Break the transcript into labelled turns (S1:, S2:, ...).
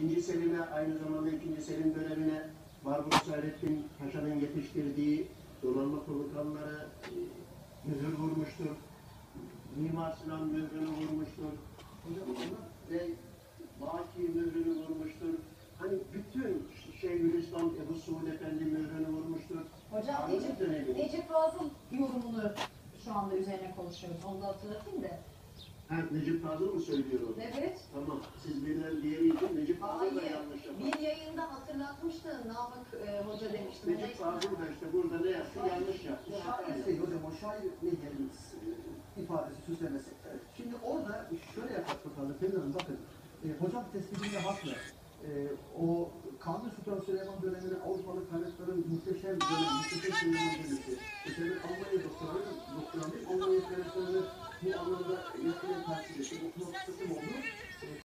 S1: İkinci Selim'e, aynı zamanda İkinci Selim dönemine Barbaros Hayrettin Paşa'nın yetiştirdiği donanma komutanları mühür vurmuştur. Mimar Sinan mührünü vurmuştur. Ve Baki mührünü vurmuştur. Hani bütün Şeyhülislam Ebu Suud Efendi mührünü vurmuştur.
S2: Hocam Necip Fazıl yorumunu şu anda üzerine konuşuyoruz. Onu da hatırlatayım da.
S1: Ha, Necip Fazıl mı söylüyor onu?
S2: Evet.
S1: Tamam. Siz birden diğeriydi. Necip Fazıl da yanlış yapar.
S2: Bir yayında hatırlatmıştı. Namık Hoca demişti.
S1: Necip Fazıl da işte burada ne yaptı? Yanlış yaptı.
S3: Şair değil hocam, o şair ne diyelim ifadesi, süslemesi. Şimdi orada şöyle yapmak bakalım. Pelin Hanım bakın. Hocam tespitinde haklı. O Kanuni Sultan Süleyman dönemine Avrupalı kaynakların muhteşem dönemi, muhteşem Süleyman dönemi. Mesela Almanya doktoranıyım. Almanya kaynaklarını bu anlamda yakından takip ettim. Okuma fırsatım oldu.